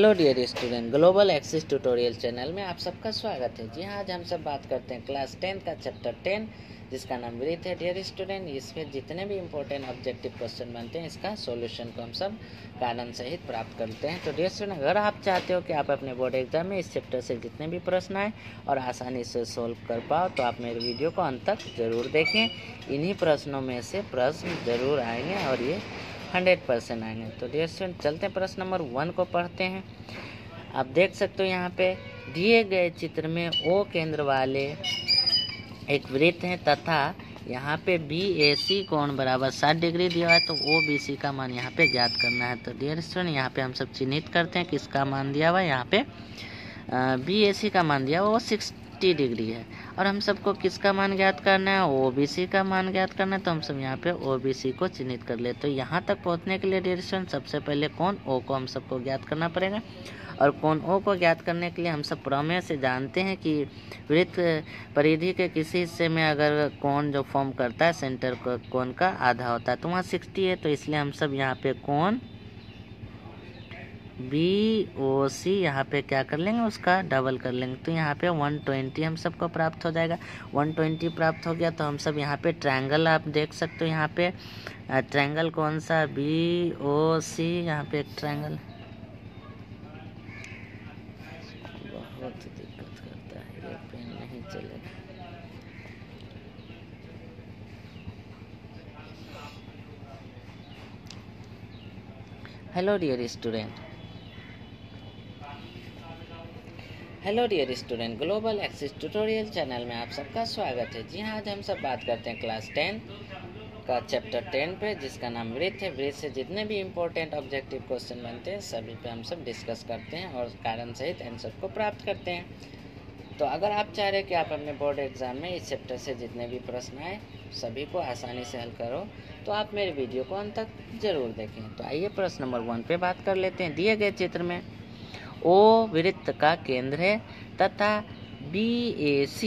Hello dear student, Global Axis tutorial channel में आप सबका स्वागत है। जी हाँ, आज हम सब बात करते हैं क्लास 10 का चैप्टर 10 जिसका नाम ब्रीथ है। डियर स्टूडेंट, इसमें जितने भी इंपॉर्टेंट ऑब्जेक्टिव क्वेश्चन बनते हैं इसका सॉल्यूशन को हम सब कारण सहित प्राप्त करते हैं। तो डियर स्टूडेंट, अगर आप चाहते हो कि आप अपने बोर्ड एग्जाम में इस चैप्टर से जितने भी प्रश्न आए और आसानी से सोल्व कर पाओ तो आप मेरे वीडियो को अंत तक जरूर देखें। इन्हीं प्रश्नों में से प्रश्न जरूर आएंगे और ये 100% आएंगे। तो डियर स्टूडेंट, चलते हैं प्रश्न नंबर 1 को पढ़ते हैं। आप देख सकते हो यहाँ पे दिए गए चित्र में ओ केंद्र वाले एक वृत्त है तथा यहाँ पे BAC कोण बराबर 60 डिग्री दिया है, तो OBC का मान यहाँ पे ज्ञात करना है। तो डियर स्टूडेंट, यहाँ पे हम सब चिन्हित करते हैं किसका मान दिया हुआ है। यहाँ पे BAC का मान दिया हुआ वो 60 डिग्री है और हम सबको किसका मान ज्ञात करना है, OBC का मान ज्ञात करना है। तो हम सब यहाँ पे OBC को चिन्हित कर ले। तो यहाँ तक पहुँचने के लिए डियर स्टूडेंट सबसे पहले कोण O को हम सबको ज्ञात करना पड़ेगा और कोण O को ज्ञात करने के लिए हम सब प्रमेय से जानते हैं कि वृत्त परिधि के किसी हिस्से में अगर कोण जो फॉर्म करता है सेंटर कोण का आधा होता है, तो वहाँ 60 है, तो इसलिए हम सब यहाँ पे कोण BOC यहाँ पे क्या कर लेंगे, उसका डबल कर लेंगे। तो यहाँ पे 120 हम सबको प्राप्त हो जाएगा। 120 प्राप्त हो गया तो हम सब यहाँ पे ट्रायंगल आप देख सकते हो। यहाँ पे ट्रायंगल कौन सा, BOC। यहाँ पे एक ट्रायंगल बहुत दिक्कत करता है, ये पेन नहीं चलेगा। Hello dear student, Global Axis tutorial channel में आप सबका स्वागत है। जी हाँ, आज हम सब बात करते हैं क्लास 10 का चैप्टर 10 पे जिसका नाम वृत्त है। वृत्त से जितने भी इम्पोर्टेंट ऑब्जेक्टिव क्वेश्चन बनते हैं सभी पे हम सब डिस्कस करते हैं और कारण सहित आंसर को प्राप्त करते हैं। तो अगर आप चाह रहे हैं कि आप अपने बोर्ड एग्जाम में इस चैप्टर से जितने भी प्रश्न आए सभी को आसानी से हल करो तो आप मेरे वीडियो को अंत तक जरूर देखें। तो आइए प्रश्न नंबर 1 पे बात कर लेते हैं। दिए गए चित्र में O वृत्त का केंद्र है तथा BAC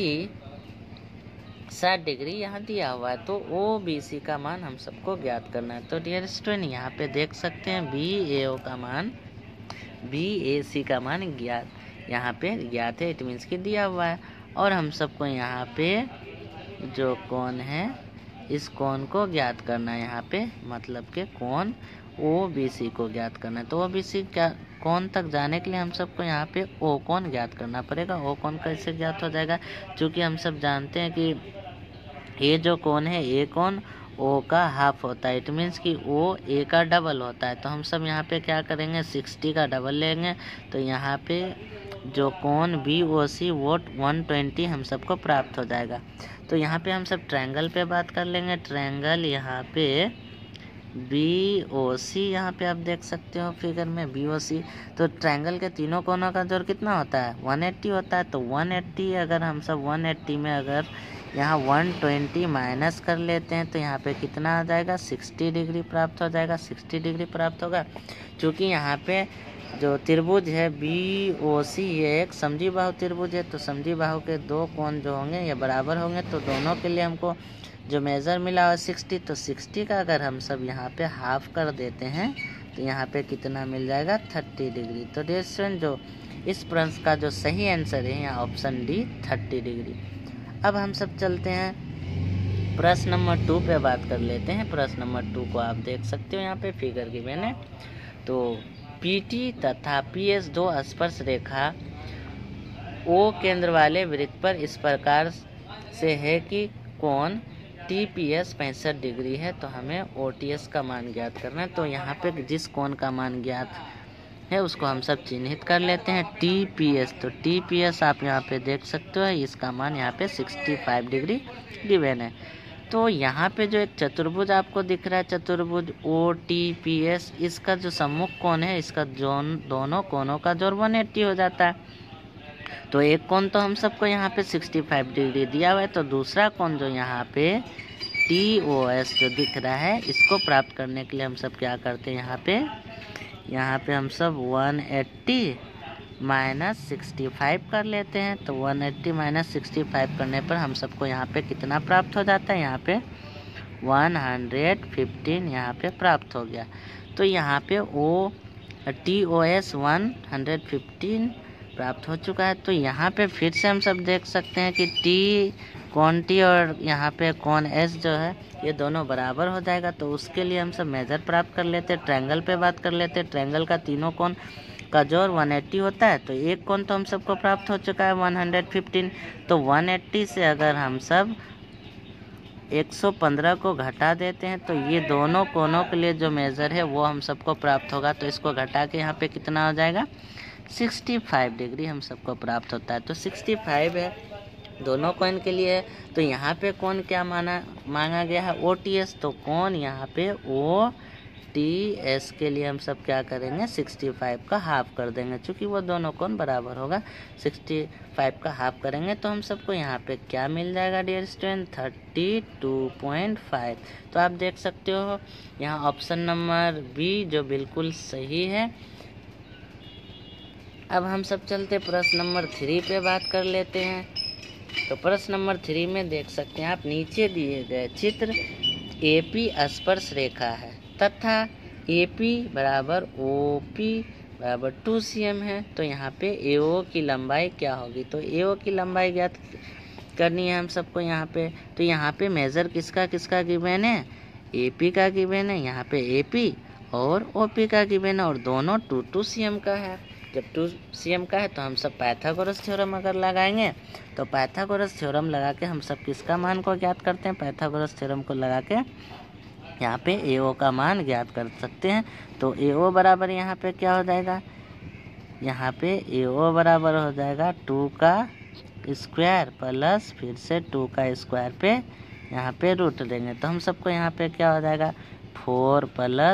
60 डिग्री यहाँ दिया हुआ है, तो OBC का मान हम सबको ज्ञात करना है। तो डियर स्टूडेंट, यहाँ पे देख सकते हैं BAO का मान BAC का मान ज्ञात यहाँ पे ज्ञात है, इट मीन्स कि दिया हुआ है। और हम सबको यहाँ पे जो कोण है इस कोण को ज्ञात करना है। यहाँ पे मतलब के कोण OBC को ज्ञात करना है। तो OBC क्या कोण तक जाने के लिए हम सबको यहाँ पे O कोण ज्ञात करना पड़ेगा। O कोण कैसे ज्ञात हो जाएगा, क्योंकि हम सब जानते हैं कि ये जो कोण है A कोण O का हाफ होता है, इट मीन्स कि O A का डबल होता है। तो हम सब यहाँ पे क्या करेंगे, 60 का डबल लेंगे। तो यहाँ पे जो कोण BOC वो 120 हम सबको प्राप्त हो जाएगा। तो यहाँ पे हम सब ट्रायंगल पे बात कर लेंगे। ट्रायंगल यहाँ पे BOC यहाँ पे आप देख सकते हो फिगर में BOC। तो ट्रायंगल के तीनों कोनों का जोड़ कितना होता है, 180 होता है। तो 180 अगर हम सब 180 में अगर यहाँ 120 माइनस कर लेते हैं तो यहाँ पे कितना आ जाएगा, 60 डिग्री प्राप्त हो जाएगा। 60 डिग्री प्राप्त होगा क्योंकि यहाँ पे जो त्रिभुज है BOC ये एक समद्वि बाहु त्रिभुज है। तो समद्वि बाहु के दो कोण जो होंगे ये बराबर होंगे, तो दोनों के लिए हमको जो मेज़र मिला हुआ 60, तो 60 का अगर हम सब यहाँ पे हाफ कर देते हैं तो यहाँ पे कितना मिल जाएगा, 30 डिग्री। तो डियर स्टूडेंट, जो इस प्रश्न का जो सही आंसर है यहाँ ऑप्शन D 30 डिग्री। अब हम सब चलते हैं प्रश्न नंबर 2 पे बात कर लेते हैं। प्रश्न नंबर 2 को आप देख सकते हो यहाँ पे फिगर गिवन है। तो PT तथा PS दो स्पर्श रेखा O केंद्र वाले वृत्त पर इस प्रकार से है कि कोण TPS 65 डिग्री है, तो हमें OTS का मान ज्ञात करना है। तो यहाँ पे जिस कोण का मान ज्ञात है उसको हम सब चिन्हित कर लेते हैं TPS। तो TPS आप यहाँ पे देख सकते हो, इसका मान यहाँ पे 65 डिग्री गिवन है। तो यहाँ पे जो एक चतुर्भुज आपको दिख रहा है, चतुर्भुज OTPS, इसका जो सम्मुख कोण है इसका दोनों कोणों का जोड़ 180 हो जाता है। तो एक कोण तो हम सबको यहाँ पे 65 डिग्री दिया हुआ है, तो दूसरा कोण जो यहाँ पे TOS जो दिख रहा है इसको प्राप्त करने के लिए हम सब क्या करते हैं, यहाँ पे हम सब 180 माइनस 65 कर लेते हैं। तो 180 माइनस 65 करने पर हम सबको यहाँ पे कितना प्राप्त हो जाता है, यहाँ पे 115 यहाँ पे प्राप्त हो गया। तो यहाँ पे TOS 115 प्राप्त हो चुका है। तो यहाँ पे फिर से हम सब देख सकते हैं कि T कौन T और यहाँ पे कौन S जो है ये दोनों बराबर हो जाएगा। तो उसके लिए हम सब मेजर प्राप्त कर लेते हैं। ट्रायंगल पे बात कर लेते हैं। ट्रायंगल का तीनों कोण का जोड़ 180 होता है। तो एक कोण तो हम सबको प्राप्त हो चुका है 115। तो 180 से अगर हम सब 115 को घटा देते हैं तो ये दोनों कोणों के लिए जो मेज़र है वो हम सबको प्राप्त होगा। तो इसको घटा के यहाँ पे कितना हो जाएगा 65 डिग्री हम सबको प्राप्त होता है। तो 65 है दोनों कोण के लिए है। तो यहाँ पे कोण क्या मांगा गया है OTS। तो कोण यहाँ पे OTS के लिए हम सब क्या करेंगे 65 का हाफ कर देंगे। चूँकि वो दोनों कोण बराबर होगा 65 का हाफ करेंगे तो हम सबको यहाँ पे क्या मिल जाएगा डियर स्टूडेंट 32.5। तो आप देख सकते हो यहाँ ऑप्शन नंबर बी जो बिल्कुल सही है। अब हम सब चलते प्रश्न नंबर 3 पे बात कर लेते हैं। तो प्रश्न नंबर 3 में देख सकते हैं आप नीचे दिए गए चित्र AP स्पर्श रेखा है तथा AP बराबर OP बराबर 2 cm है। तो यहाँ पे AO की लंबाई क्या होगी। तो AO की लंबाई ज्ञात करनी है हम सबको यहाँ पे। तो यहाँ पे मेजर किसका किसका गिवन है AP का गिवन है यहाँ पे AP और OP का गिवन है और दोनों 2 cm का है। जब 2 cm का है तो हम सब पाइथागोरस थ्योरम अगर लगाएंगे तो पाइथागोरस थ्योरम लगा के हम सब किसका मान को ज्ञात करते हैं पाइथागोरस थ्योरम को लगा के यहाँ पे AO का मान ज्ञात कर सकते हैं। तो AO बराबर यहाँ पे क्या हो जाएगा यहाँ पे AO बराबर हो जाएगा 2 का स्क्वायर प्लस फिर से 2 का स्क्वायर पे यहाँ पे रूट देंगे। तो हम सबको यहाँ पे क्या हो जाएगा 4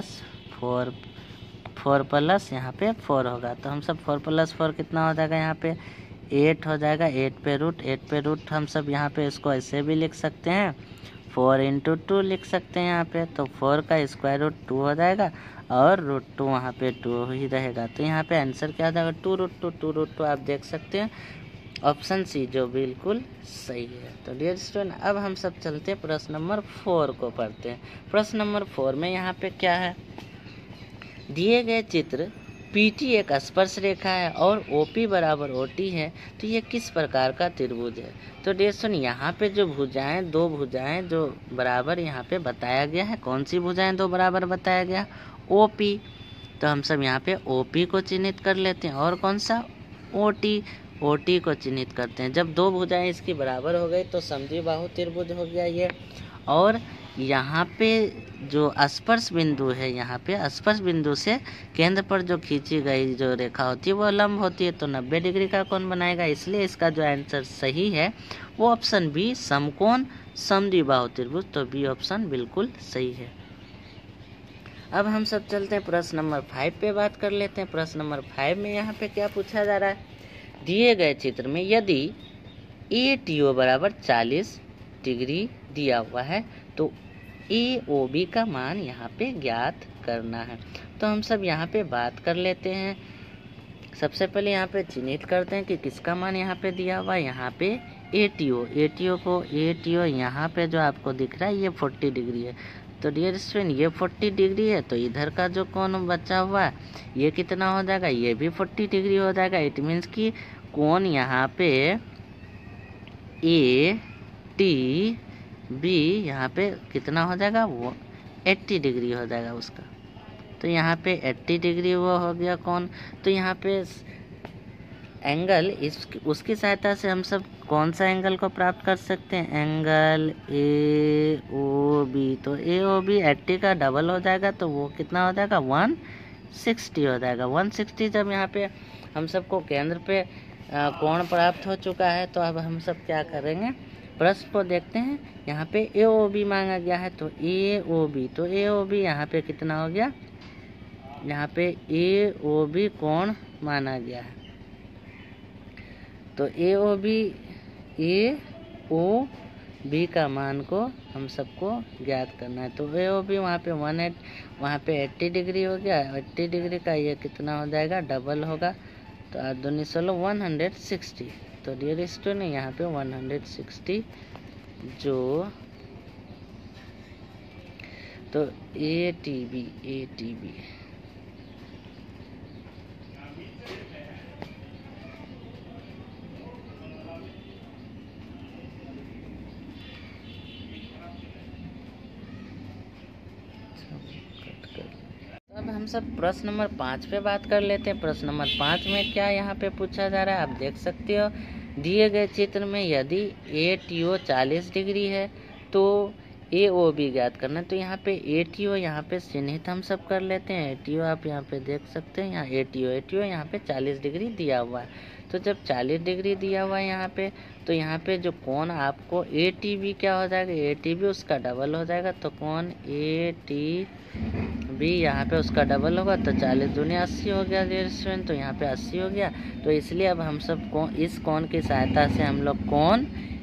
प्लस यहाँ पे 4 होगा। तो हम सब 4 + 4 कितना हो जाएगा यहाँ पे 8 हो जाएगा। 8 पे रूट हम सब यहाँ पे इसको ऐसे भी लिख सकते हैं 4 × 2 लिख सकते हैं यहाँ पे। तो 4 का स्क्वायर रूट 2 हो जाएगा और √2 वहाँ पे 2 ही रहेगा। तो यहाँ पे आंसर क्या हो जाएगा 2√2 आप देख सकते हैं ऑप्शन सी जो बिल्कुल सही है। तो डियर स्टूडेंट अब हम सब चलते हैं प्रश्न नंबर 4 को पढ़ते हैं। प्रश्न नंबर 4 में यहाँ पे क्या है दिए गए चित्र PT एक स्पर्श रेखा है और OP बराबर OT है। तो ये किस प्रकार का त्रिभुज है। तो डियर स्टूडेंट यहाँ पे जो भुजाएं दो भुजाएं जो बराबर यहाँ पे बताया गया है कौन सी भुजाएं दो बराबर बताया गया OP। तो हम सब यहाँ पे OP को चिन्हित कर लेते हैं और कौन सा OT को चिन्हित करते हैं। जब दो भुजाएं इसकी बराबर हो गई तो समद्विबाहु त्रिभुज हो गया ये। और यहाँ पे जो स्पर्श बिंदु है यहाँ पे स्पर्श बिंदु से केंद्र पर जो खींची गई जो रेखा होती है वो लंब होती है। तो 90 डिग्री का कोण बनाएगा। इसलिए इसका जो आंसर सही है वो ऑप्शन बी समकोण समद्विबाहु त्रिभुज। तो बी ऑप्शन बिल्कुल सही है। अब हम सब चलते हैं प्रश्न नंबर 5 पे बात कर लेते हैं। प्रश्न नंबर 5 में यहाँ पे क्या पूछा जा रहा है दिए गए चित्र में यदि ATO बराबर 40 डिग्री दिया हुआ है तो AOB का मान यहाँ पे ज्ञात करना है। तो हम सब यहाँ पे बात कर लेते हैं। सबसे पहले यहाँ पे चिन्हित करते हैं कि किसका मान यहाँ पे दिया हुआ है यहाँ पे ATO यहाँ पे जो आपको दिख रहा है ये 40 डिग्री है। तो डियर स्टूडेंट ये 40 डिग्री है तो इधर का जो कोण बचा हुआ है ये कितना हो जाएगा ये भी 40 डिग्री हो जाएगा। इट मीन्स कि कोण यहाँ पे ATB यहाँ पे कितना हो जाएगा वो 80 डिग्री हो जाएगा उसका। तो यहाँ पे 80 डिग्री वो हो गया कोण। तो यहाँ पे एंगल उसकी सहायता से हम सब कौन सा एंगल को प्राप्त कर सकते हैं एंगल AOB। तो AOB 80 का डबल हो जाएगा तो वो कितना हो जाएगा 160 हो जाएगा। 160 जब यहाँ पे हम सबको केंद्र पे कोण प्राप्त हो चुका है तो अब हम सब क्या करेंगे प्रश्न को देखते हैं। यहाँ पे AOB मांगा गया है तो AOB यहाँ पे कितना हो गया यहाँ पे AOB कोण माना गया है। तो AOB का मान को हम सबको ज्ञात करना है। तो AOB वहाँ पे 80 डिग्री हो गया। 80 डिग्री का ये कितना हो जाएगा डबल होगा। तो 8 दूनी 16 160। तो डियर स्टूडेंट यहाँ पे 160 जो तो ATB अब हम सब प्रश्न नंबर 5 पे बात कर लेते हैं। प्रश्न नंबर 5 में क्या यहाँ पे पूछा जा रहा है, आप देख सकते हो। दिए गए चित्र में यदि ATO 40 डिग्री है तो AOB ज्ञात करना है। तो यहाँ पे ATO यहाँ पे चिन्हित हम सब कर लेते हैं। ATO आप यहाँ पे देख सकते हैं, यहाँ ATO यहाँ पे 40 डिग्री दिया हुआ है। तो जब 40 डिग्री दिया हुआ है यहाँ पे, तो यहाँ पे जो कोण आपको ATB क्या हो जाएगा, ATB उसका डबल हो जाएगा। तो कोण ATB यहाँ पे उसका डबल होगा, तो 40 दूनी 80 हो गया डियर स्टूडेंट। तो यहाँ पे 80 हो गया। तो इसलिए अब हम सब को इस कोण की सहायता से हम लोग कोण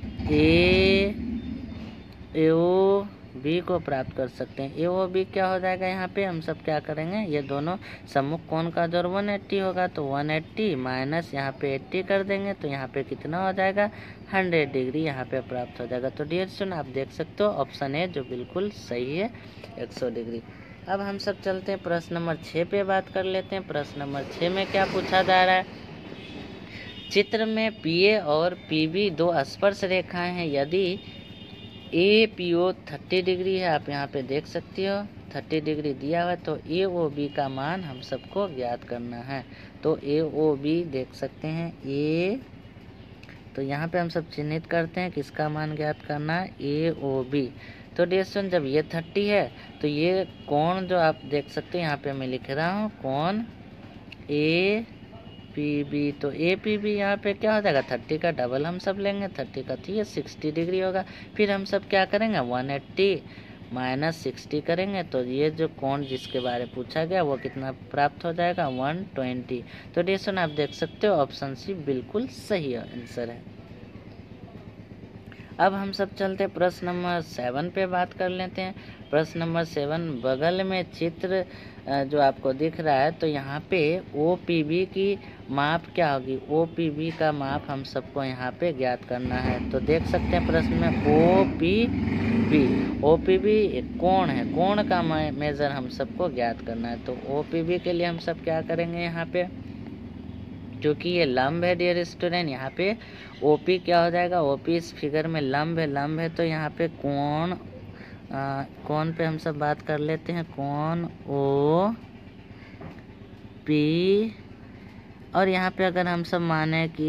AOB को प्राप्त कर सकते हैं। AOB क्या हो जाएगा, यहाँ पे हम सब क्या करेंगे, ये दोनों सम्मुख कोण का जोड़ 180 होगा। तो 180 माइनस यहाँ पे 80 कर देंगे, तो यहाँ पे कितना हो जाएगा, 100 डिग्री यहाँ पे प्राप्त हो जाएगा। तो डियर स्टूडेंट आप देख सकते हो ऑप्शन ए जो बिल्कुल सही है, 100 डिग्री। अब हम सब चलते हैं प्रश्न नंबर 6 पे बात कर लेते हैं। प्रश्न नंबर 6 में क्या पूछा जा रहा है, चित्र में PA और PB दो स्पर्श रेखाएं हैं। यदि APO 30 डिग्री है, आप यहाँ पे देख सकते हो 30 डिग्री दिया हुआ है, तो AOB का मान हम सबको ज्ञात करना है। तो AOB देख सकते हैं तो यहाँ पे हम सब चिन्हित करते हैं किसका मान ज्ञात करना है, AOB। तो डियर स्टूडेंट जब ये 30 है तो ये कोण जो आप देख सकते हैं यहाँ पे मैं लिख रहा हूँ कोण APB। तो APB यहाँ पे क्या हो जाएगा, 30 का डबल हम सब लेंगे, 30 का तो ये 60 डिग्री होगा। फिर हम सब क्या करेंगे, 180 माइनस 60 करेंगे, तो ये जो कोण जिसके बारे में पूछा गया वो कितना प्राप्त हो जाएगा, 120। तो डियर स्टूडेंट आप देख सकते हो ऑप्शन सी बिल्कुल सही आंसर है। अब हम सब चलते प्रश्न नंबर 7 पे बात कर लेते हैं। प्रश्न नंबर 7 बगल में चित्र जो आपको दिख रहा है, तो यहाँ पे OPB की माप क्या होगी, OPB का माप हम सबको यहाँ पे ज्ञात करना है। तो देख सकते हैं प्रश्न में OPB एक कोण है, कोण का मेजर हम सबको ज्ञात करना है। तो OPB के लिए हम सब क्या करेंगे, यहाँ पे क्योंकि ये लंब है डियर स्टूडेंट, यहाँ पे OP क्या हो जाएगा, OP इस फिगर में लंब है, तो यहाँ पे कोण पे हम सब बात कर लेते हैं, कोण OP। और यहाँ पे अगर हम सब माने कि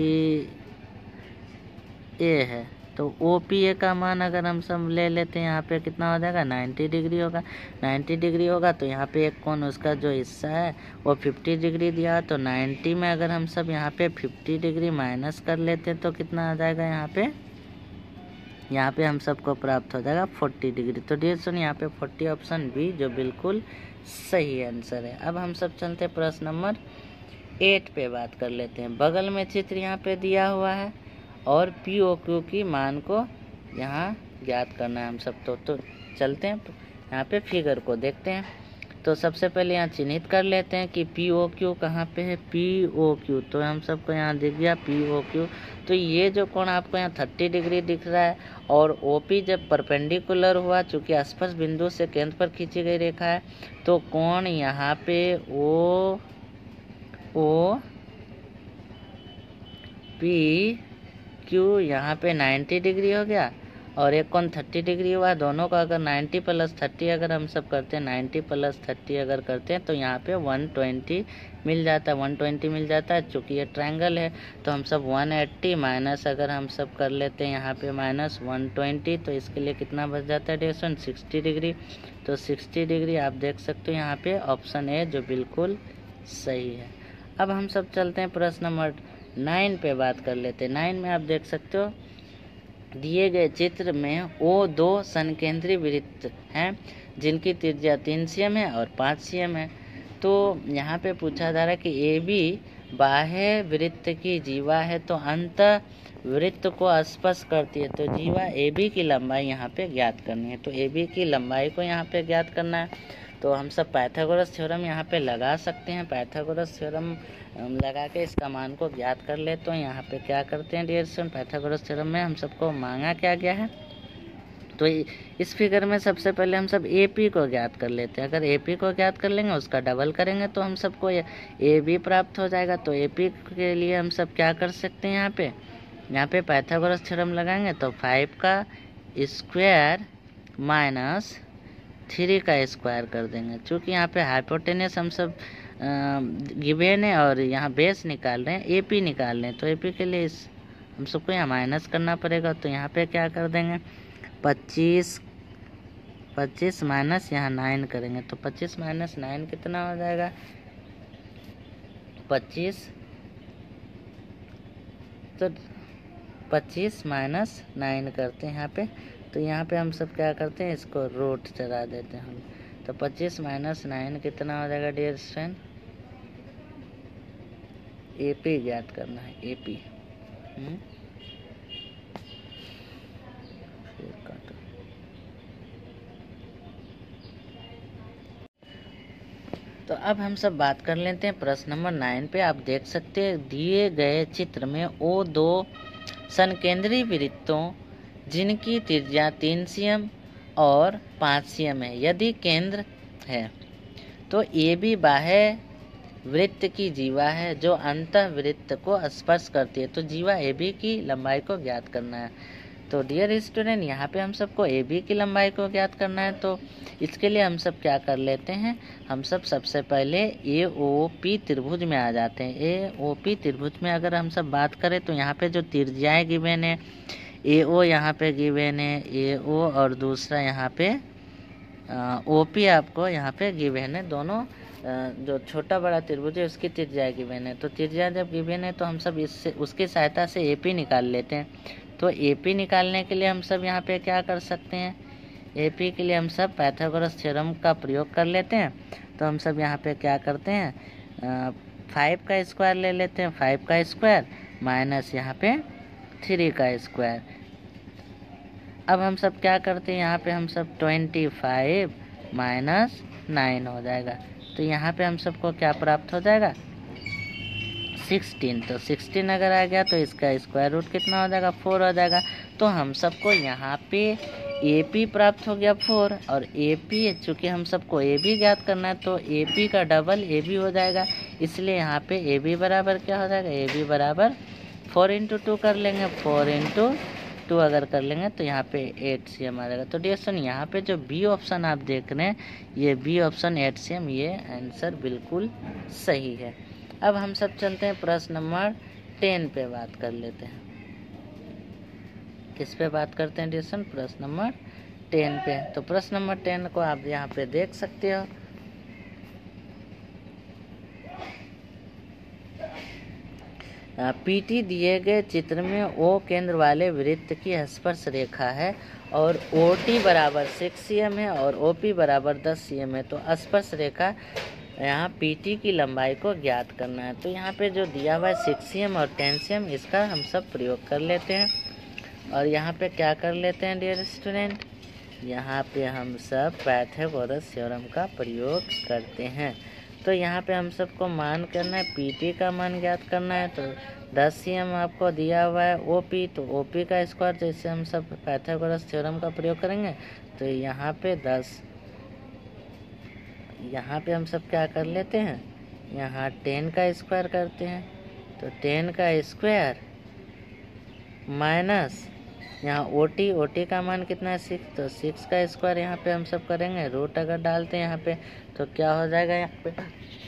A है तो OPA का मान अगर हम सब ले लेते हैं, यहाँ पे कितना हो जाएगा, 90 डिग्री होगा। 90 डिग्री होगा तो यहाँ पे एक कोण उसका जो हिस्सा है वो 50 डिग्री दिया, तो 90 में अगर हम सब यहाँ पे 50 डिग्री माइनस कर लेते हैं तो कितना आ जाएगा, यहाँ पे हम सबको प्राप्त हो जाएगा 40 डिग्री। तो डियर सुन यहाँ पे 40 ऑप्शन बी जो बिल्कुल सही आंसर है। अब हम सब चलते हैं प्रश्न नंबर 8 पे बात कर लेते हैं। बगल में चित्र यहाँ पे दिया हुआ है और POQ की मान को यहाँ ज्ञात करना है हम सब। तो चलते हैं यहाँ पे फिगर को देखते हैं। तो सबसे पहले यहाँ चिन्हित कर लेते हैं कि POQ कहाँ पे है, POQ तो हम सबको यहाँ दिख गया POQ। तो ये जो कोण आपको यहाँ 30 डिग्री दिख रहा है और OP जब परपेंडिकुलर हुआ, चूँकि स्पर्श बिंदु से केंद्र पर खींची गई रेखा है, तो कोण यहाँ पे OPQ यहाँ पे 90 डिग्री हो गया और एक कोण 30 डिग्री हुआ। दोनों का अगर 90 प्लस 30 अगर हम सब करते हैं, 90 प्लस 30 अगर करते हैं तो यहाँ पे 120 मिल जाता है, 120 मिल जाता है। चूँकि ये ट्रायंगल है तो हम सब 180 माइनस अगर हम सब कर लेते हैं यहाँ पे माइनस 120, तो इसके लिए कितना बच जाता है डिवीजन, 60 डिग्री। तो 60 डिग्री आप देख सकते हो यहाँ पे ऑप्शन ए जो बिल्कुल सही है। अब हम सब चलते हैं प्रश्न नंबर 9 पे बात कर लेते हैं। 9 में आप देख सकते हो दिए गए चित्र में वो दो संकेंद्री वृत्त हैं जिनकी त्रिज्या 3 cm है और 5 cm है। तो यहाँ पे पूछा जा रहा है कि AB बाह्य वृत्त की जीवा है तो अंत वृत्त को स्पर्श करती है। तो जीवा AB की लंबाई यहाँ पे ज्ञात करनी है। तो AB की लंबाई को यहाँ पे ज्ञात करना है। तो हम सब पाइथागोरस थ्योरम यहाँ पे लगा सकते हैं। पाइथागोरस थ्योरम लगा के इसका मान को ज्ञात कर ले। तो यहाँ पे क्या करते हैं डियर स्टूडेंट, पाइथागोरस थ्योरम में हम सबको मांगा क्या गया है, तो इस फिगर में सबसे पहले हम सब AP को ज्ञात कर लेते हैं। अगर AP को ज्ञात कर लेंगे, उसका डबल करेंगे तो हम सबको AB प्राप्त हो जाएगा। तो AP के लिए हम सब क्या कर सकते हैं, यहाँ पे पाइथागोरस थ्योरम लगाएंगे तो 5 का स्क्वायर माइनस 3 का स्क्वायर कर देंगे। चूँकि यहाँ पे हाइपोटेनस हम सब गिवन है और यहाँ बेस निकाल रहे हैं, एपी निकाल रहे हैं, तो एपी के लिए इस हम सबको यहाँ माइनस करना पड़ेगा। तो यहाँ पे क्या कर देंगे 25 माइनस यहाँ 9 करेंगे, तो 25 माइनस 9 कितना हो जाएगा 25, तो 25 माइनस 9 करते हैं यहाँ पे। तो यहाँ पे हम सब क्या करते हैं, इसको रूट चला देते हैं हम। तो 25 माइनस 9 कितना हो जाएगा डियर स्टूडेंट, एपी ज्ञात करना है, एपी। तो अब हम सब बात कर लेते हैं प्रश्न नंबर 9 पे। आप देख सकते हैं दिए गए चित्र में वो 2 संकेंद्रीय वृत्तों जिनकी त्रिज्या 3 cm और 5 cm है, यदि केंद्र है तो ए बी बाह्य वृत्त की जीवा है जो अंतः वृत्त को स्पर्श करती है। तो जीवा ए बी की लंबाई को ज्ञात करना है। तो डियर स्टूडेंट यहाँ पे हम सबको ए बी की लंबाई को ज्ञात करना है। तो इसके लिए हम सब क्या कर लेते हैं, हम सब सबसे पहले ए ओ पी त्रिभुज में आ जाते हैं। ए ओ पी त्रिभुज में अगर हम सब बात करें तो यहाँ पे जो त्रिज्याएं गिवन है, ए ओ यहाँ पे गिवन है, ए ओ और दूसरा यहाँ पे ओ पी आपको यहाँ पे गिवन है। दोनों जो छोटा बड़ा त्रिभुज है उसकी त्रिज्या गिवन है। तो त्रिज्या जब गिवन है तो हम सब इससे उसकी सहायता से ए पी निकाल लेते हैं। तो ए पी निकालने के लिए हम सब यहाँ पे क्या कर सकते हैं, ए पी के लिए हम सब पाइथागोरस थ्योरम का प्रयोग कर लेते हैं। तो हम सब यहाँ पे क्या करते हैं 5 का स्क्वायर ले लेते हैं, 5 का स्क्वायर माइनस यहाँ पे 3 का स्क्वायर। अब हम सब क्या करते हैं, यहाँ पे हम सब 25 माइनस 9 हो जाएगा। तो यहाँ पे हम सबको क्या प्राप्त हो जाएगा 16। तो 16 अगर आ गया तो इसका स्क्वायर रूट कितना हो जाएगा 4 हो जाएगा। तो हम सबको यहाँ पे ए पी प्राप्त हो गया 4 और ए पी, चूँकि हम सबको ए बी ज्ञात करना है तो ए पी का डबल ए बी हो जाएगा। इसलिए यहाँ पे ए बी बराबर क्या हो जाएगा, ए बी बराबर 4 × 2 कर लेंगे, 4 × 2 अगर कर लेंगे तो यहाँ पे 8 cm आ जाएगा। तो डियर स्टूडेंट यहाँ पे जो बी ऑप्शन आप देख रहे हैं, ये बी ऑप्शन 8 cm, ये आंसर बिल्कुल सही है। अब हम सब चलते हैं प्रश्न नंबर 10 पे बात कर लेते हैं। किस पे बात करते हैं डियर स्टूडेंट, प्रश्न नंबर 10 पे। तो प्रश्न नंबर 10 को आप यहाँ पे देख सकते हो। पीटी दिए गए चित्र में ओ केंद्र वाले वृत्त की स्पर्श रेखा है और ओ टी बराबर 6 cm है और ओ पी बराबर 10 cm है। तो स्पर्श रेखा यहाँ पीटी की लंबाई को ज्ञात करना है। तो यहाँ पे जो दिया हुआ है 6 cm और 10 cm, इसका हम सब प्रयोग कर लेते हैं। और यहाँ पे क्या कर लेते हैं डियर स्टूडेंट, यहाँ पे हम सब पाइथागोरस थ्योरम का प्रयोग करते हैं। तो यहाँ पे हम सबको मान करना है, पीटी का मान ज्ञात करना है। तो 10 cm आपको दिया हुआ है ओपी, तो ओपी का स्क्वायर, जैसे हम सब पाइथागोरस थ्योरम का प्रयोग करेंगे तो यहाँ पे 10, यहाँ पे हम सब क्या कर लेते हैं, यहाँ 10 का स्क्वायर करते हैं। तो 10 का स्क्वायर माइनस यहाँ ओटी का मान कितना है 6, तो 6 का स्क्वायर यहाँ पे हम सब करेंगे। रूट अगर डालते हैं यहाँ पे तो क्या हो जाएगा, यहाँ पे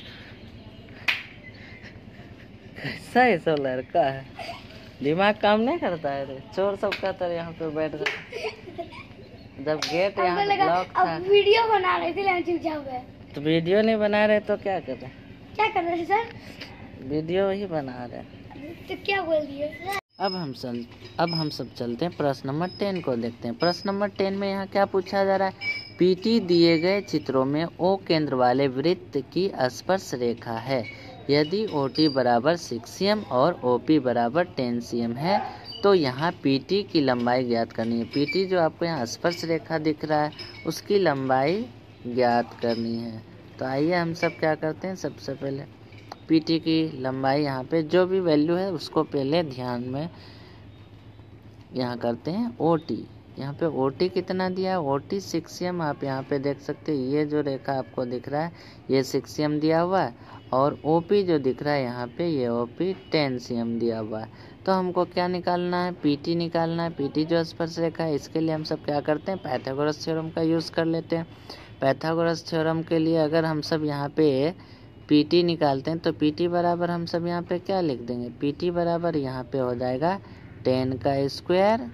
कैसा ऐसा लड़का है, दिमाग काम नहीं करता है रे, चोर सब का तरह यहाँ पे बैठ गया। जब गेट यहाँ लॉक था, वीडियो बना रहे थे चुपचाप गए। तो वीडियो नहीं बना रहे तो क्या कर रहे, क्या कर रहे सर, वीडियो ही बना रहे। तो क्या बोल दिए। अब हम सब चलते हैं प्रश्न नंबर 10 को देखते हैं। प्रश्न नंबर 10 में यहाँ क्या पूछा जा रहा है, पीटी दिए गए चित्रों में ओ केंद्र वाले वृत्त की स्पर्श रेखा है। यदि ओटी बराबर 6 cm और ओपी बराबर 10 cm है तो यहाँ पीटी की लंबाई ज्ञात करनी है। पीटी जो आपको यहाँ स्पर्श रेखा दिख रहा है उसकी लंबाई ज्ञात करनी है। तो आइए हम सब क्या करते हैं, सबसे पहले पीटी की लंबाई यहाँ पे जो भी वैल्यू है उसको पहले ध्यान में यहाँ करते हैं। ओटी, यहाँ पे ओटी कितना दिया है, ओटी 6 cm आप यहाँ पे देख सकते हैं। ये जो रेखा आपको दिख रहा है ये 6 cm दिया हुआ है और ओपी जो दिख रहा है यहाँ पे ये ओपी 10 cm दिया हुआ है। तो हमको क्या निकालना है, पीटी निकालना है। पीटी जो स्पर्श रेखा है इसके लिए हम सब क्या करते हैं, पाइथागोरस थ्योरम का यूज़ कर लेते हैं। पाइथागोरस थ्योरम के लिए अगर हम सब यहाँ पे पीटी निकालते हैं तो पीटी बराबर हम सब यहाँ पे क्या लिख देंगे, पीटी बराबर यहाँ पे हो जाएगा 10 का स्क्वायर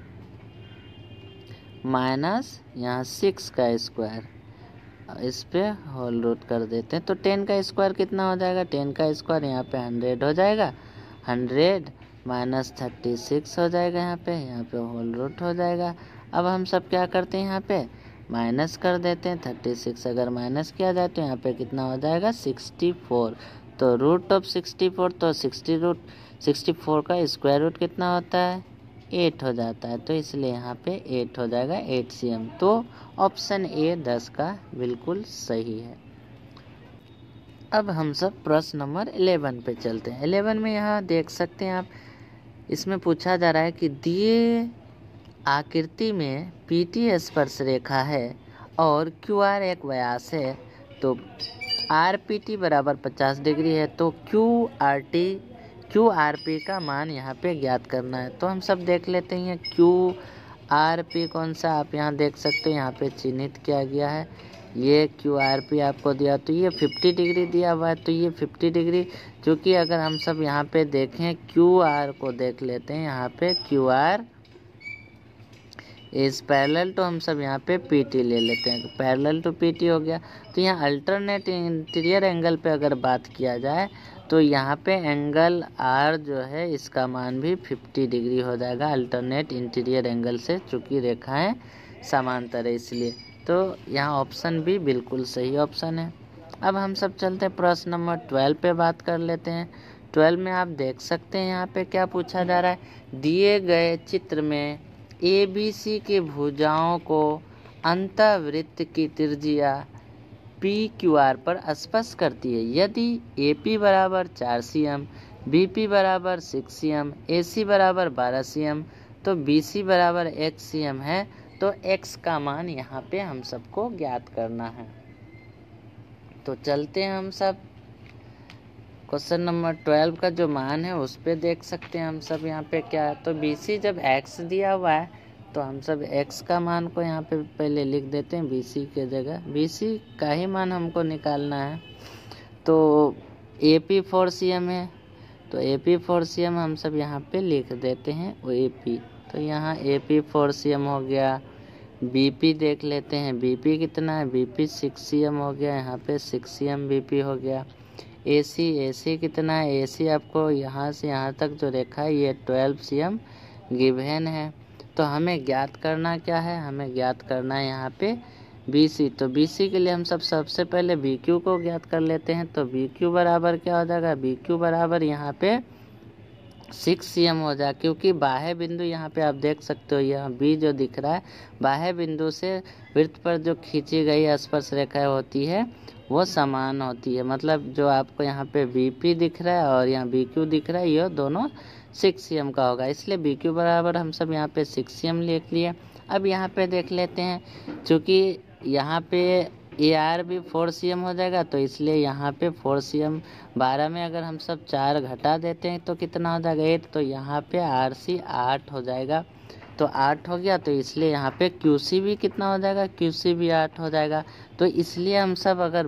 माइनस यहाँ 6 का स्क्वायर, इस पे होल रूट कर देते हैं। तो 10 का स्क्वायर कितना हो जाएगा, 10 का स्क्वायर यहाँ पे 100 हो जाएगा, 100 माइनस 36 हो जाएगा, यहाँ पे होल रूट हो जाएगा। अब हम सब क्या करते हैं, यहाँ पे माइनस कर देते हैं। 36 अगर माइनस किया जाए तो यहाँ पे कितना हो जाएगा 64। तो रूट ऑफ 64, तो 64 का स्क्वायर रूट कितना होता है 8 हो जाता है, तो इसलिए यहाँ पे 8 हो जाएगा 8 cm। तो ऑप्शन ए 10 का बिल्कुल सही है। अब हम सब प्रश्न नंबर 11 पे चलते हैं। 11 में यहाँ देख सकते हैं आप, इसमें पूछा जा रहा है कि दिए आकृति में पीटी स्पर्श रेखा है और क्यू आर एक व्यास है, तो आर पी टी बराबर 50 डिग्री है, तो क्यू आर पी का मान यहाँ पे ज्ञात करना है। तो हम सब देख लेते हैं क्यू आर पी कौन सा, आप यहाँ देख सकते हो यहाँ पे चिन्हित किया गया है। ये क्यू आर पी आपको दिया, तो ये 50 डिग्री दिया हुआ है, तो ये 50 डिग्री, क्योंकि अगर हम सब यहाँ पे देखें क्यू आर को देख लेते हैं, यहाँ पे Q R is parallel to, हम सब यहाँ पे पीटी ले लेते हैं, पैरेलल टू पीटी हो गया। तो यहाँ अल्टरनेट इंटीरियर एंगल पे अगर बात किया जाए तो यहाँ पे एंगल आर जो है इसका मान भी 50 डिग्री हो जाएगा अल्टरनेट इंटीरियर एंगल से, चूँकि रेखाएं समांतर है इसलिए। तो यहाँ ऑप्शन भी बिल्कुल सही ऑप्शन है। अब हम सब चलते हैं प्रश्न नंबर 12 पे बात कर लेते हैं। 12 में आप देख सकते हैं यहाँ पे क्या पूछा जा रहा है, दिए गए चित्र में ए बी सी के भुजाओं को अंतःवृत्त की त्रिज्या पी क्यू आर पर स्पर्श करती है। यदि ए पी बराबर 4 cm, बी पी बराबर 6 cm, ए सी बराबर 12 cm, तो बी सी बराबर x cm है, तो x का मान यहाँ पे हम सबको ज्ञात करना है। तो चलते हैं हम सब क्वेश्चन नंबर 12 का जो मान है उस पे देख सकते हैं हम सब यहाँ पे क्या है। तो बी सी जब x दिया हुआ है तो हम सब x का मान को यहाँ पे पहले लिख देते हैं, बी सी के जगह बी सी का ही मान हमको निकालना है। तो ए पी 4 cm है, तो ए पी 4 cm हम सब यहाँ पे लिख देते हैं वो ए पी, तो यहाँ ए पी 4 cm हो गया। बी पी देख लेते हैं, बी पी कितना है, बी पी 6 cm हो गया, यहाँ पे 6 cm बी पी हो गया। ए सी कितना है, ए सी आपको यहाँ से यहाँ तक जो रेखा है ये 12 cm गिवन है। तो हमें ज्ञात करना क्या है, हमें ज्ञात करना है यहाँ पे बी सी। तो बी सी के लिए हम सब सबसे पहले बी क्यू को ज्ञात कर लेते हैं। तो बी क्यू बराबर क्या हो जाएगा, बी क्यू बराबर यहाँ पे 6 cm हो जाए, क्योंकि बाह्य बिंदु यहाँ पे आप देख सकते हो, यहाँ बी जो दिख रहा है बाह्य बिंदु से वृत्त पर जो खींची गई स्पर्श रेखाएं होती है वो समान होती है। मतलब जो आपको यहाँ पे बी पी दिख रहा है और यहाँ बी क्यू दिख रहा है ये दोनों 6 cm का होगा, इसलिए बी क्यू बराबर हम सब यहाँ पे 6 cm लिख लिए। अब यहाँ पे देख लेते हैं, चूँकि यहाँ पे ए आर भी 4 cm हो जाएगा, तो इसलिए यहाँ पे 4 cm 12 में अगर हम सब 4 घटा देते हैं तो कितना हो जाएगा 8, तो यहाँ पे आर सी 8 हो जाएगा। तो 8 हो गया, तो इसलिए यहाँ पे क्यू सी भी कितना हो जाएगा, क्यू सी भी 8 हो जाएगा। तो इसलिए हम सब अगर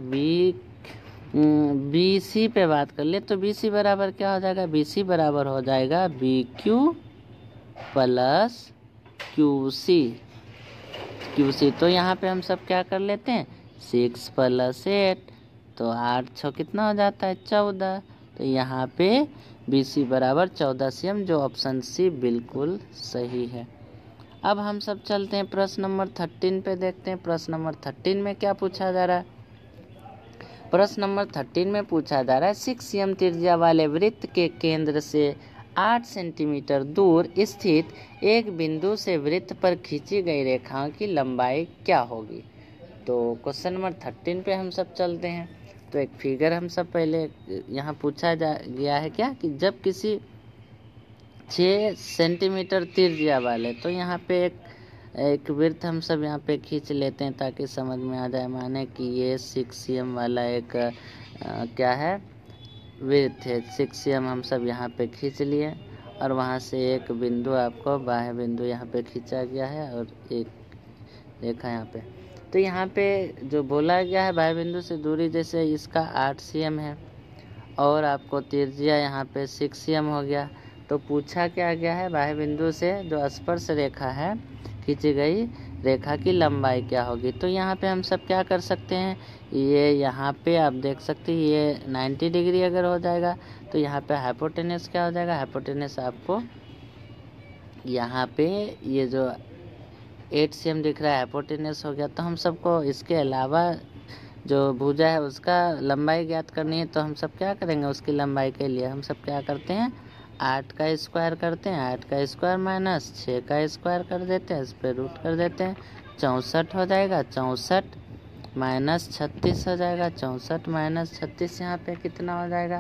बी सी पे बात कर ले तो बी सी बराबर क्या हो जाएगा, बी सी बराबर हो जाएगा B Q plus Q C. तो यहाँ पे हम सब क्या कर लेते हैं 6 + 8, तो 8 6 कितना हो जाता है 14। तो यहाँ पे बी सी बराबर 14 cm, जो ऑप्शन सी बिल्कुल सही है। अब हम सब चलते हैं प्रश्न नंबर 13 पे देखते हैं। प्रश्न नंबर 13 में क्या पूछा जा रहा है, प्रश्न नंबर 13 में पूछा जा रहा है 6 cm त्रिज्या वाले वृत्त के केंद्र से 8 सेंटीमीटर दूर स्थित एक बिंदु से वृत्त पर खींची गई रेखाओं की लंबाई क्या होगी। तो क्वेश्चन नंबर 13 पे हम सब चलते हैं। तो एक फिगर हम सब पहले यहाँ पूछा गया है क्या, कि जब किसी 6 सेंटीमीटर त्रिज्या वाले, तो यहाँ पे एक वृत्त हम सब यहाँ पे खींच लेते हैं ताकि समझ में आ जाए। माने कि ये 6 cm वाला एक क्या है वृत्त है, 6 cm हम सब यहाँ पे खींच लिए, और वहाँ से एक बिंदु आपको बाह्य बिंदु यहाँ पे खींचा गया है और एक रेखा यहाँ पे। तो यहाँ पे जो बोला गया है बाह्य बिंदु से दूरी, जैसे इसका 8 cm है और आपको त्रिज्या यहाँ पे 6 cm हो गया। तो पूछा क्या गया है, बाह्य बिंदु से जो स्पर्श रेखा है खींची गई रेखा की लंबाई क्या होगी। तो यहाँ पे हम सब क्या कर सकते हैं, ये यहाँ पे आप देख सकते हैं ये 90 डिग्री अगर हो जाएगा तो यहाँ पे हाइपोटेनस क्या हो जाएगा, हाइपोटेनस आपको यहाँ पे ये जो 8 cm दिख रहा है हाइपोटेनस हो गया। तो हम सबको इसके अलावा जो भुजा है उसका लंबाई ज्ञात करनी है। तो हम सब क्या करेंगे, उसकी लंबाई के लिए हम सब क्या करते हैं, 8 का स्क्वायर करते हैं, 8 का स्क्वायर माइनस 6 का स्क्वायर कर देते हैं, इस पर रूट कर देते हैं, 64 हो जाएगा। 64 माइनस 36 हो जाएगा, 64 माइनस 36 यहाँ पे कितना हो जाएगा,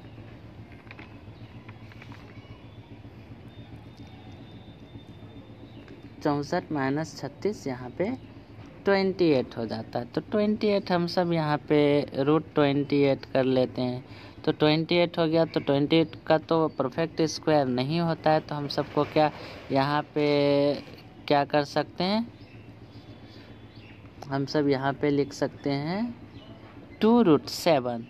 64 माइनस 36 यहाँ पे 28 हो जाता है। तो 28 हम सब यहाँ पे √28 कर लेते हैं। तो 28 हो गया। तो 28 का तो परफेक्ट स्क्वायर नहीं होता है, तो हम सबको क्या यहाँ पे क्या कर सकते हैं, हम सब यहाँ पे लिख सकते हैं 2√7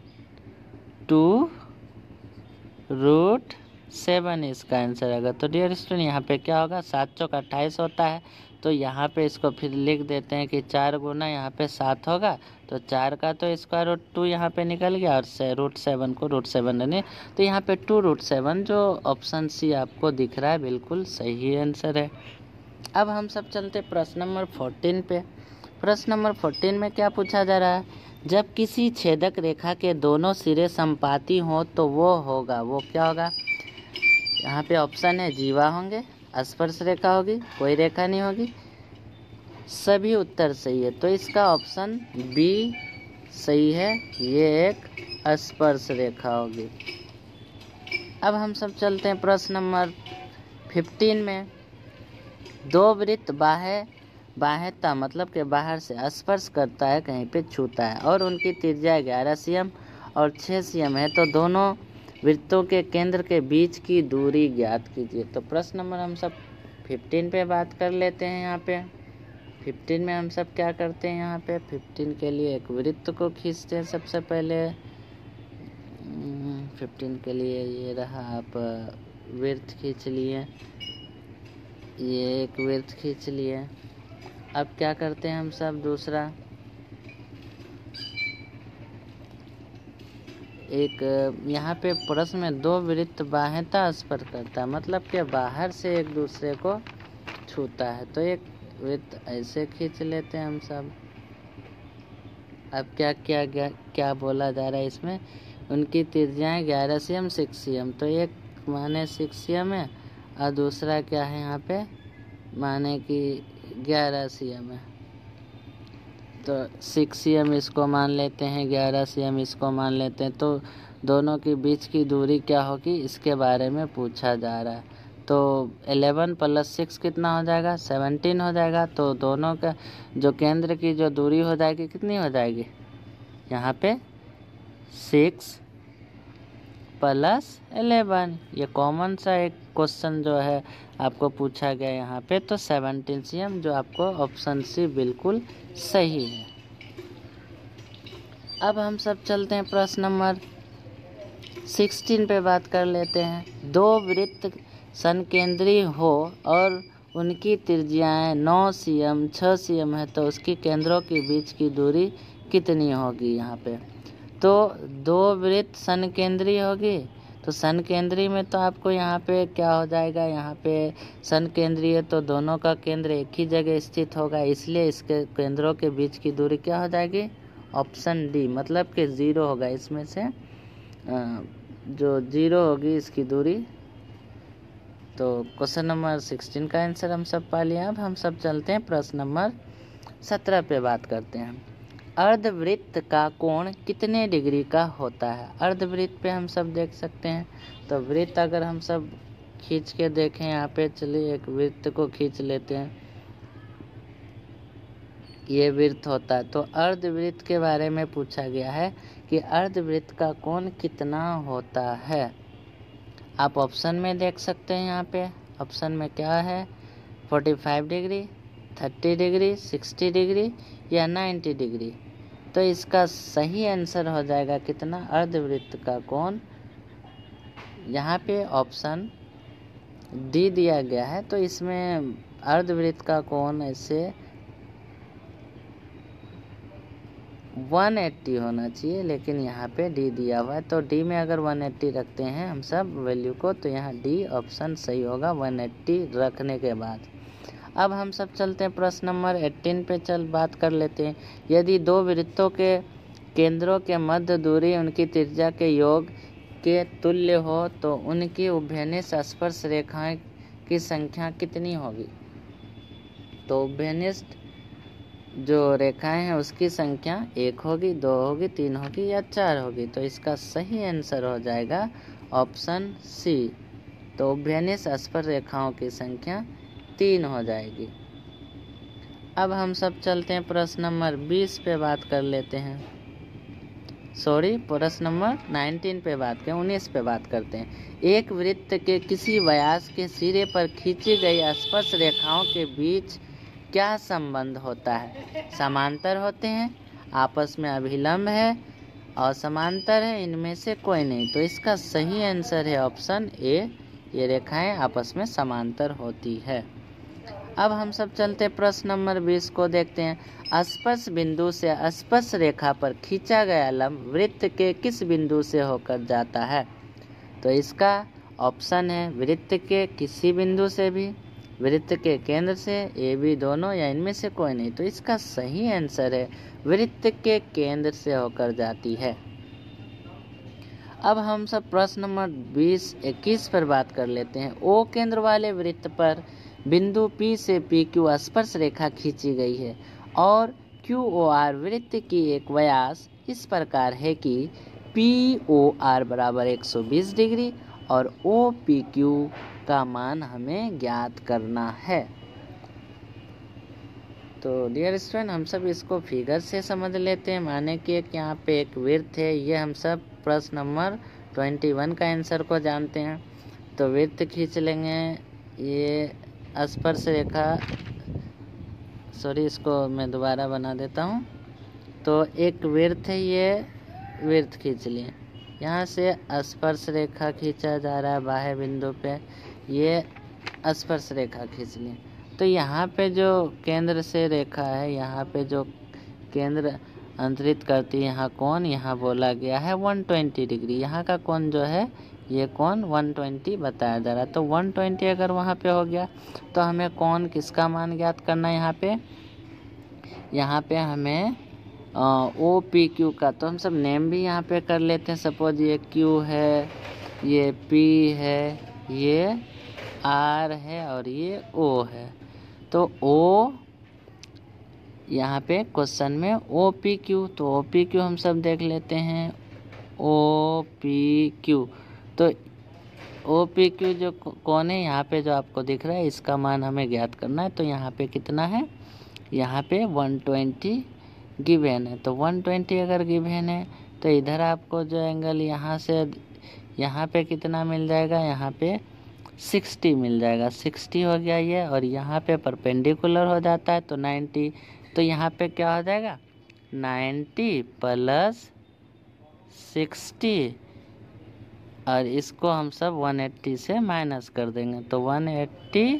2√7 इसका आंसर आएगा। तो डियर स्टूडेंट यहाँ पे क्या होगा, 7 चौक 28 होता है। तो यहाँ पे इसको फिर लिख देते हैं कि 4 गुना यहाँ पे 7 होगा। तो 4 का तो स्क्वायर रूट 2 यहाँ पे निकल गया और √7 को √7 रहने। तो यहाँ पे 2√7 जो ऑप्शन सी आपको दिख रहा है बिल्कुल सही आंसर है। अब हम सब चलते प्रश्न नंबर 14 पे। प्रश्न नंबर 14 में क्या पूछा जा रहा है, जब किसी छेदक रेखा के दोनों सिरे समपाती हों तो वो होगा, वो क्या होगा। यहाँ पे ऑप्शन है जीवा होंगे, स्पर्श रेखा होगी, कोई रेखा नहीं होगी। सभी उत्तर सही है, तो इसका ऑप्शन बी सही है, ये एक स्पर्श रेखा होगी। अब हम सब चलते हैं प्रश्न नंबर 15 में। दो वृत्त बाह्यता मतलब कि बाहर से स्पर्श करता है, कहीं पे छूता है और उनकी त्रिज्या 11 cm और 6 cm है, तो दोनों वृत्तों के केंद्र के बीच की दूरी ज्ञात कीजिए। तो प्रश्न नंबर हम सब 15 पे बात कर लेते हैं। यहाँ पे 15 में हम सब क्या करते हैं, यहाँ पे 15 के लिए एक वृत्त को खींचते हैं। सबसे पहले 15 के लिए ये रहा, आप वृत्त खींच लिए, ये एक वृत्त खींच लिए। अब क्या करते हैं हम सब, दूसरा एक यहाँ पे प्रश्न में दो वृत्त बाह्यता स्पर्श करता है, मतलब कि बाहर से एक दूसरे को छूता है। तो एक वृत्त ऐसे खींच लेते हैं हम सब। अब क्या बोला जा रहा है इसमें, उनकी त्रिज्याएं 11 cm 6 cm, तो एक माने 6 cm है और दूसरा क्या है यहाँ पे माने कि 11 cm है। तो 6 cm इसको मान लेते हैं, 11 cm इसको मान लेते हैं। तो दोनों के बीच की दूरी क्या होगी इसके बारे में पूछा जा रहा है। तो 11 + 6 कितना हो जाएगा, 17 हो जाएगा। तो दोनों का जो केंद्र की जो दूरी हो जाएगी कितनी हो जाएगी, यहाँ पे 6 + 11, ये कॉमन सा एक क्वेश्चन जो है आपको पूछा गया यहाँ पे। तो 17 cm जो आपको ऑप्शन सी बिल्कुल सही है। अब हम सब चलते हैं प्रश्न नंबर 16 पे बात कर लेते हैं। दो वृत्त संकेंद्रीय हो और उनकी त्रिज्याएं 9 cm 6 cm है, तो उसकी केंद्रों के बीच की दूरी कितनी होगी। यहाँ पे तो दो वृत्त संकेंद्रीय होगी, तो संकेंद्रीय में तो आपको यहाँ पे क्या हो जाएगा, यहाँ पे संकेंद्रीय तो दोनों का केंद्र एक ही जगह स्थित होगा, इसलिए इसके केंद्रों के बीच की दूरी क्या हो जाएगी, ऑप्शन डी, मतलब कि 0 होगा। इसमें से जो 0 होगी इसकी दूरी। तो क्वेश्चन नंबर 16 का आंसर हम सब पा लिया। अब हम सब चलते हैं प्रश्न नंबर 17 पे बात करते हैं। अर्धवृत्त का कोण कितने डिग्री का होता है। अर्धवृत्त पे हम सब देख सकते हैं। तो वृत्त अगर हम सब खींच के देखें, यहाँ पे चलिए एक वृत्त को खींच लेते हैं, ये वृत्त होता है। तो अर्धवृत्त के बारे में पूछा गया है कि अर्धवृत्त का कोण कितना होता है। आप ऑप्शन में देख सकते हैं, यहाँ पे ऑप्शन में क्या है, 45 डिग्री, 30 डिग्री, 60 डिग्री या 90 डिग्री। तो इसका सही आंसर हो जाएगा कितना? अर्धवृत्त का कोण, यहाँ पे ऑप्शन डी दिया गया है, तो इसमें अर्धवृत्त का कोण ऐसे 180 होना चाहिए, लेकिन यहाँ पे डी दिया हुआ है। तो डी में अगर 180 रखते हैं हम सब वैल्यू को, तो यहाँ डी ऑप्शन सही होगा 180 रखने के बाद। अब हम सब चलते हैं प्रश्न नंबर 18 पे बात कर लेते हैं। यदि दो वृत्तों के केंद्रों के मध्य दूरी उनकी त्रिज्या के योग के तुल्य हो तो उनकी उभयनिष्ठ स्पर्श रेखाएं की संख्या कितनी होगी? तो उभयनिष्ठ जो रेखाएं हैं उसकी संख्या 1 होगी, 2 होगी, 3 होगी या 4 होगी। तो इसका सही आंसर हो जाएगा ऑप्शन सी। तो उभयनिष्ठ स्पर्श रेखाओं की संख्या 3 हो जाएगी। अब हम सब चलते हैं प्रश्न नंबर 20 पे बात कर लेते हैं। प्रश्न नंबर 19 पे बात करें, 19 पे बात करते हैं। एक वृत्त के किसी व्यास के सिरे पर खींची गई स्पर्श रेखाओं के बीच क्या संबंध होता है? समांतर होते हैं, आपस में अभिलंब है, असमांतर है, इनमें से कोई नहीं। तो इसका सही आंसर है ऑप्शन ए, ये रेखाएं आपस में समांतर होती है। अब हम सब चलते प्रश्न नंबर 20 को देखते हैं। स्पर्श बिंदु से स्पर्श रेखा पर खींचा गया लंब वृत्त के किस बिंदु से होकर जाता है? तो इसका ऑप्शन है वृत्त के किसी बिंदु से भी, वृत्त के केंद्र से, ए बी दोनों या इनमें से कोई नहीं। तो इसका सही आंसर है वृत्त के केंद्र से होकर जाती है। अब हम सब प्रश्न नंबर 20-21 पर बात कर लेते हैं। ओ केंद्र वाले वृत्त पर बिंदु P से PQ स्पर्श रेखा खींची गई है और QOR वृत्त की एक व्यास इस प्रकार है कि POR बराबर 120 डिग्री और OPQ का मान हमें ज्ञात करना है। तो डियर स्टूडेंट, हम सब इसको फिगर से समझ लेते हैं। माने कि एक यहाँ पे एक वृत्त है, ये हम सब प्रश्न नंबर 21 का आंसर को जानते हैं। तो वृत्त खींच लेंगे, ये स्पर्श रेखा, इसको मैं दोबारा बना देता हूँ। तो एक वृत्त है, ये वृत्त खींच लिए, यहाँ से स्पर्श रेखा खींचा जा रहा है बाह्य बिंदु पे, ये स्पर्श रेखा खींच लिए। तो यहाँ पे जो केंद्र से रेखा है, यहाँ पे जो केंद्र अंतरित करती है यहाँ कोण, यहाँ बोला गया है 120 डिग्री। यहाँ का कोण जो है ये कोण 120 बताया जा रहा है। तो 120 अगर वहाँ पे हो गया तो हमें कोण किसका मान ज्ञात करना है? यहाँ पे हमें OPQ का, तो हम सब नेम भी यहाँ पे कर लेते हैं। सपोज ये Q है, ये P है, ये R है और ये O है। तो O यहाँ पे क्वेश्चन में OPQ, तो OPQ हम सब देख लेते हैं। OPQ, तो OPQ जो कौन है यहाँ पे जो आपको दिख रहा है, इसका मान हमें ज्ञात करना है। तो यहाँ पे कितना है? यहाँ पे 120 गिवन है। तो 120 अगर गिवन है तो इधर आपको जो एंगल यहाँ से यहाँ पे कितना मिल जाएगा? यहाँ पे 60 मिल जाएगा। 60 हो गया ये, और यहाँ पे परपेंडिकुलर हो जाता है तो 90। तो यहाँ पे क्या हो जाएगा? 90 प्लस 60, और इसको हम सब 180 से माइनस कर देंगे। तो 180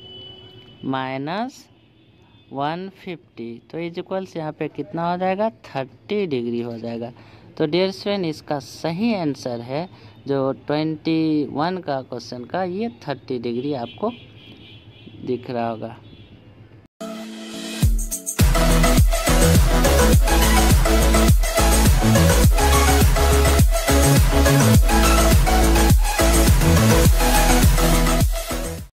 माइनस 150, तो इक्वल्स यहाँ पे कितना हो जाएगा? 30 डिग्री हो जाएगा। तो डियर स्टूडेंट, इसका सही आंसर है जो 21 का क्वेश्चन का, ये 30 डिग्री आपको दिख रहा होगा।